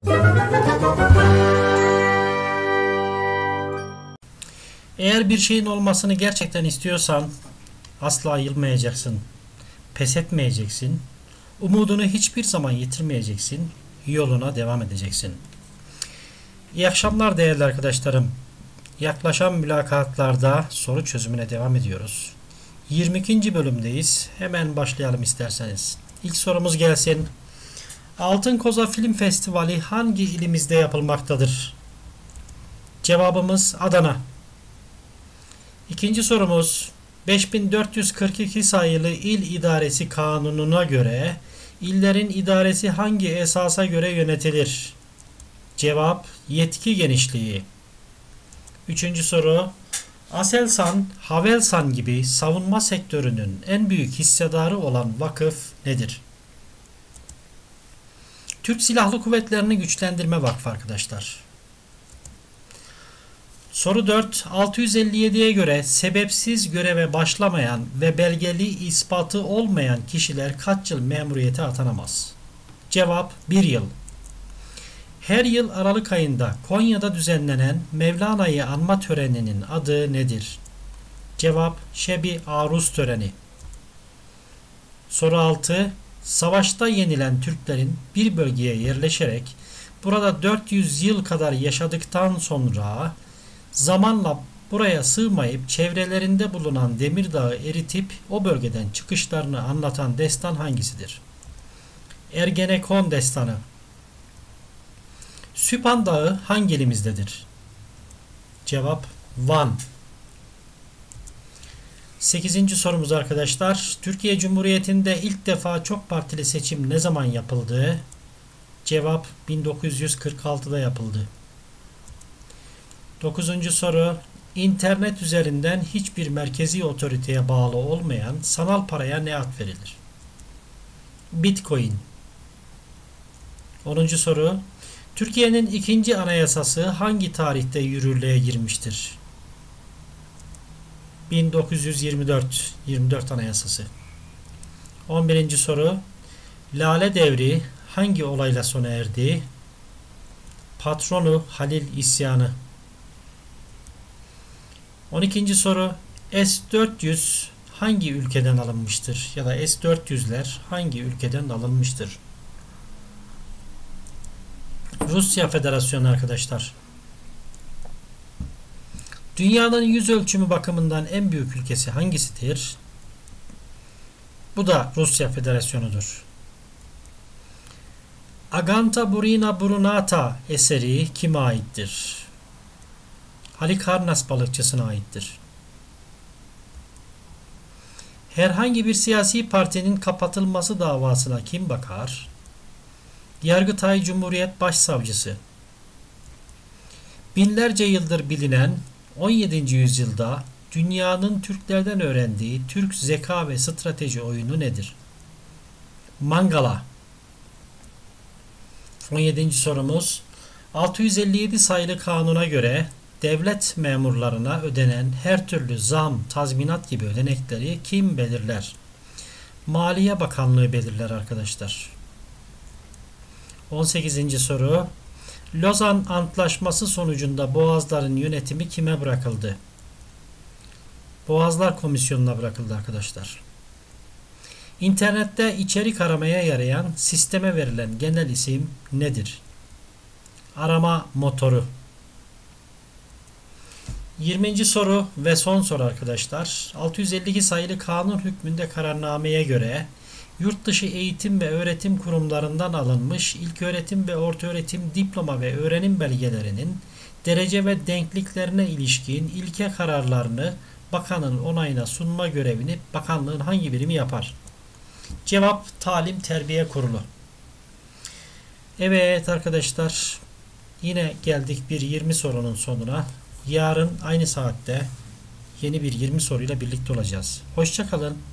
Eğer bir şeyin olmasını gerçekten istiyorsan asla yılmayacaksın, pes etmeyeceksin, umudunu hiçbir zaman yitirmeyeceksin, yoluna devam edeceksin. İyi akşamlar değerli arkadaşlarım. Yaklaşan mülakatlarda soru çözümüne devam ediyoruz. 22. bölümdeyiz. Hemen başlayalım isterseniz. İlk sorumuz gelsin. Altın Koza Film Festivali hangi ilimizde yapılmaktadır? Cevabımız Adana. İkinci sorumuz 5442 sayılı İl İdaresi Kanunu'na göre illerin idaresi hangi esasa göre yönetilir? Cevap yetki genişliği. Üçüncü soru Aselsan, Havelsan gibi savunma sektörünün en büyük hissedarı olan vakıf nedir? Türk Silahlı Kuvvetleri'ni Güçlendirme Vakfı arkadaşlar. Soru 4. 657'ye göre sebepsiz göreve başlamayan ve belgeli ispatı olmayan kişiler kaç yıl memuriyete atanamaz? Cevap 1 yıl. Her yıl Aralık ayında Konya'da düzenlenen Mevlana'yı anma töreninin adı nedir? Cevap Şebi Aruz töreni. Soru 6. Savaşta yenilen Türklerin bir bölgeye yerleşerek burada 400 yıl kadar yaşadıktan sonra zamanla buraya sığmayıp çevrelerinde bulunan Demirdağ'ı eritip o bölgeden çıkışlarını anlatan destan hangisidir? Ergenekon destanı. Süphan Dağı hangi ilimizdedir? Cevap Van. 8. sorumuz arkadaşlar. Türkiye Cumhuriyeti'nde ilk defa çok partili seçim ne zaman yapıldı? Cevap 1946'da yapıldı. 9. soru. İnternet üzerinden hiçbir merkezi otoriteye bağlı olmayan sanal paraya ne ad verilir? Bitcoin. 10. soru. Türkiye'nin ikinci anayasası hangi tarihte yürürlüğe girmiştir? 1924. 24 Anayasası. 11. soru. Lale Devri hangi olayla sona erdi? Patronu Halil isyanı. 12. soru. S-400 hangi ülkeden alınmıştır? Ya da S-400'ler hangi ülkeden alınmıştır? Rusya Federasyonu arkadaşlar. Dünyanın yüz ölçümü bakımından en büyük ülkesi hangisidir? Bu da Rusya Federasyonu'dur. Aganta Burina Brunata eseri kime aittir? Halikarnas balıkçısına aittir. Herhangi bir siyasi partinin kapatılması davasına kim bakar? Yargıtay Cumhuriyet Başsavcısı. Binlerce yıldır bilinen 17. yüzyılda dünyanın Türklerden öğrendiği Türk zeka ve strateji oyunu nedir? Mangala. 17. sorumuz 657 sayılı kanuna göre devlet memurlarına ödenen her türlü zam, tazminat gibi ödenekleri kim belirler? Maliye Bakanlığı belirler arkadaşlar. 18. soru. Lozan Antlaşması sonucunda Boğazların yönetimi kime bırakıldı? Boğazlar Komisyonu'na bırakıldı arkadaşlar. İnternette içerik aramaya yarayan sisteme verilen genel isim nedir? Arama motoru. 20. soru ve son soru arkadaşlar. 652 sayılı kanun hükmünde kararnameye göre yurtdışı eğitim ve öğretim kurumlarından alınmış ilköğretim ve ortaöğretim diploma ve öğrenim belgelerinin derece ve denkliklerine ilişkin ilke kararlarını bakanın onayına sunma görevini bakanlığın hangi birimi yapar? Cevap Talim Terbiye Kurulu. Evet arkadaşlar, yine geldik bir 20 sorunun sonuna. Yarın aynı saatte yeni bir 20 soruyla birlikte olacağız. Hoşça kalın.